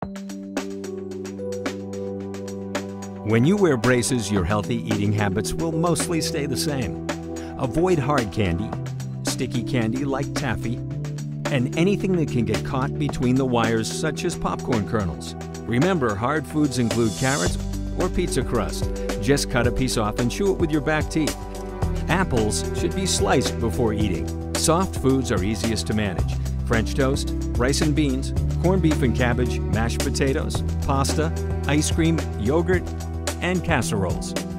When you wear braces, your healthy eating habits will mostly stay the same. Avoid hard candy, sticky candy like taffy, and anything that can get caught between the wires such as popcorn kernels. Remember, hard foods include carrots or pizza crust. Just cut a piece off and chew it with your back teeth. Apples should be sliced before eating. Soft foods are easiest to manage. French toast, rice and beans, corned beef and cabbage, mashed potatoes, pasta, ice cream, yogurt, and casseroles.